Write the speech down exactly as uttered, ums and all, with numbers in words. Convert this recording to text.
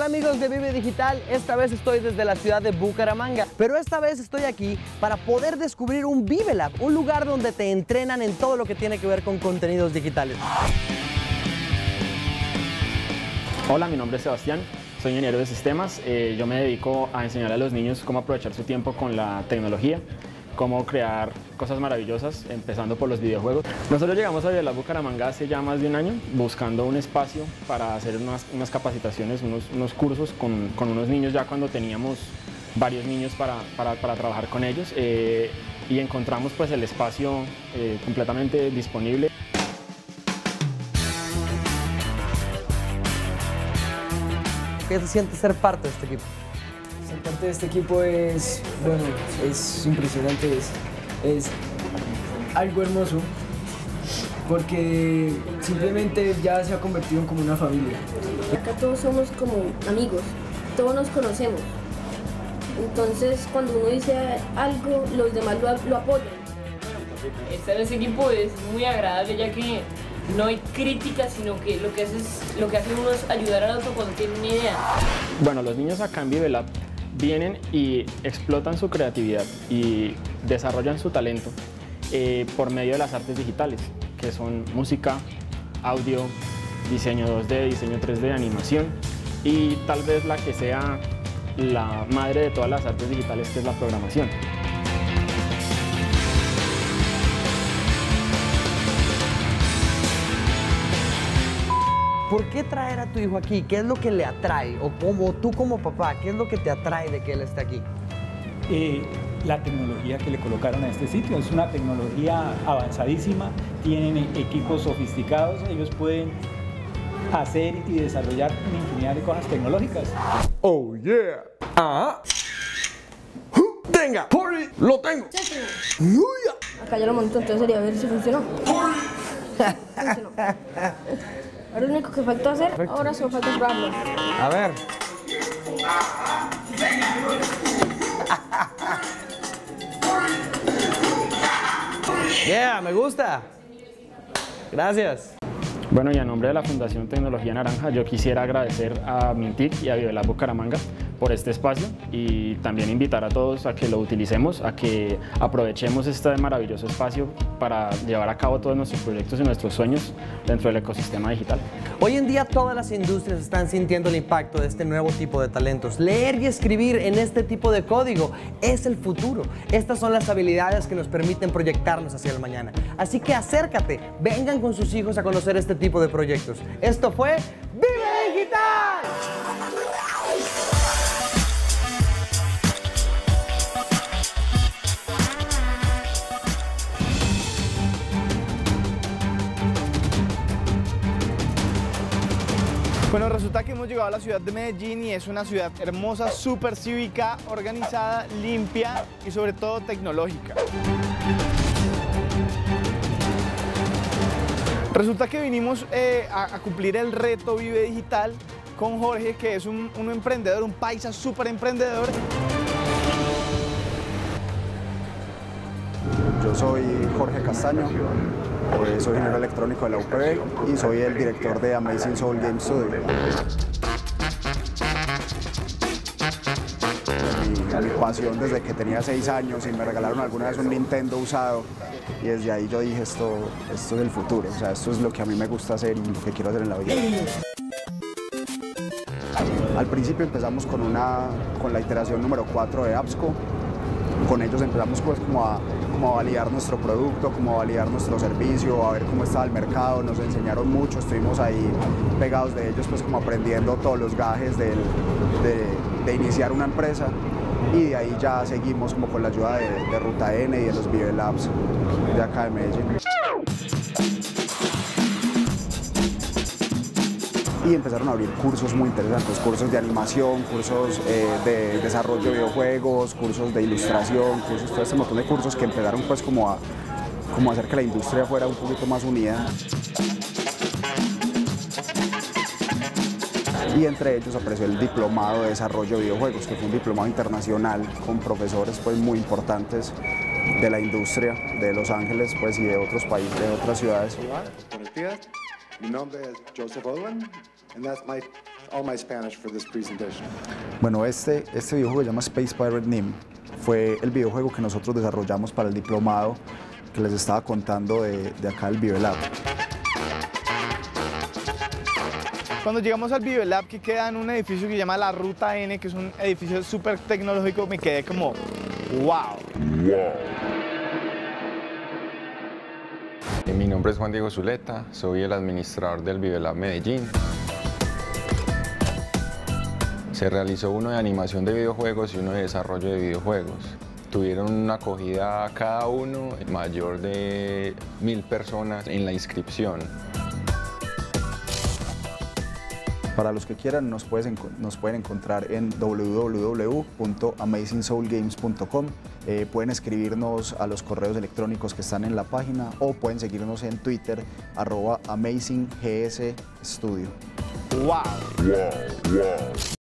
amigos de Vive Digital, esta vez estoy desde la ciudad de Bucaramanga, pero esta vez estoy aquí para poder descubrir un Vive Lab, un lugar donde te entrenan en todo lo que tiene que ver con contenidos digitales. Hola, mi nombre es Sebastián, soy ingeniero de sistemas. Eh, yo me dedico a enseñar a los niños cómo aprovechar su tiempo con la tecnología, cómo crear cosas maravillosas, empezando por los videojuegos. Nosotros llegamos a Vive Lab Bucaramanga hace ya más de un año, buscando un espacio para hacer unas, unas capacitaciones, unos, unos cursos con, con unos niños, ya cuando teníamos varios niños para, para, para trabajar con ellos, eh, y encontramos pues el espacio eh, completamente disponible. ¿Qué se siente ser parte de este equipo? Ser parte de este equipo es, bueno, es impresionante, es, es algo hermoso, porque simplemente ya se ha convertido en como una familia. Acá todos somos como amigos, todos nos conocemos, entonces cuando uno dice algo, los demás lo, lo apoyan. Estar en ese equipo es muy agradable, ya que no hay crítica, sino que lo que hace, es, lo que hace uno es ayudar al otro cuando tiene una idea. Bueno, los niños acá en Vive Lab vienen y explotan su creatividad y desarrollan su talento eh, por medio de las artes digitales, que son música, audio, diseño dos D, diseño tres D, animación y tal vez la que sea la madre de todas las artes digitales, que es la programación. ¿Por qué traer a tu hijo aquí? ¿Qué es lo que le atrae? O como tú como papá, ¿qué es lo que te atrae de que él esté aquí? Eh, la tecnología que le colocaron a este sitio es una tecnología avanzadísima, tienen equipos sofisticados, ellos pueden hacer y desarrollar una infinidad de cosas tecnológicas. Oh yeah. Ah. Tenga. Hurry. Lo tengo. Acá ya lo monto, entonces sería ver si funcionó. Funcionó. Ahora lo único que falta hacer, Perfecto. ahora solo falta probarlo. A ver. Yeah, me gusta. Gracias. Bueno, y a nombre de la Fundación Tecnología Naranja, yo quisiera agradecer a Mintic y a Vive Lab Bucaramanga por este espacio y también invitar a todos a que lo utilicemos, a que aprovechemos este maravilloso espacio para llevar a cabo todos nuestros proyectos y nuestros sueños dentro del ecosistema digital. Hoy en día todas las industrias están sintiendo el impacto de este nuevo tipo de talentos. Leer y escribir en este tipo de código es el futuro. Estas son las habilidades que nos permiten proyectarnos hacia el mañana. Así que acércate, vengan con sus hijos a conocer este tipo de proyectos. Esto fue Vive Digital. Bueno, resulta que hemos llegado a la ciudad de Medellín y es una ciudad hermosa, súper cívica, organizada, limpia y sobre todo tecnológica. Resulta que vinimos eh, a, a cumplir el reto Vive Digital con Jorge, que es un, un emprendedor, un paisa súper emprendedor. Yo soy Jorge Castaño, eh, soy ingeniero electrónico de la U P B y soy el director de Amazing Soul Game Studio. Mi, mi pasión desde que tenía seis años y me regalaron alguna vez un Nintendo usado y desde ahí yo dije esto, esto es el futuro, o sea, esto es lo que a mí me gusta hacer y lo que quiero hacer en la vida. Al principio empezamos con, una, con la iteración número cuatro de AppSco. Con ellos empezamos pues como a, como a validar nuestro producto, como a validar nuestro servicio, a ver cómo estaba el mercado, nos enseñaron mucho, estuvimos ahí pegados de ellos pues como aprendiendo todos los gajes del, de, de iniciar una empresa y de ahí ya seguimos como con la ayuda de, de Ruta N y de los Vive Labs de acá de Medellín. Y empezaron a abrir cursos muy interesantes, cursos de animación, cursos eh, de desarrollo de videojuegos, cursos de ilustración, cursos, todo este montón de cursos que empezaron pues como a, como a hacer que la industria fuera un poquito más unida. Y entre ellos apareció el diplomado de desarrollo de videojuegos, que fue un diplomado internacional con profesores pues muy importantes de la industria de Los Ángeles pues, y de otros países, de otras ciudades. Mi nombre es Joseph Owen, and that's my all my Spanish for this presentation. Bueno, este, este videojuego se llama Space Pirate Nim. Fue el videojuego que nosotros desarrollamos para el diplomado que les estaba contando de, de acá del ViveLab. Cuando llegamos al ViveLab, que queda en un edificio que se llama la Ruta N, que es un edificio súper tecnológico, me quedé como, wow. Mi nombre es Juan Diego Zuleta, soy el administrador del ViveLab Medellín. Se realizó uno de animación de videojuegos y uno de desarrollo de videojuegos. Tuvieron una acogida cada uno mayor de mil personas en la inscripción. Para los que quieran, nos, puedes, nos pueden encontrar en w w w punto amazing soul games punto com. Eh, pueden escribirnos a los correos electrónicos que están en la página o pueden seguirnos en Twitter, arroba amazinggsstudio. ¡Wow! Wow, wow.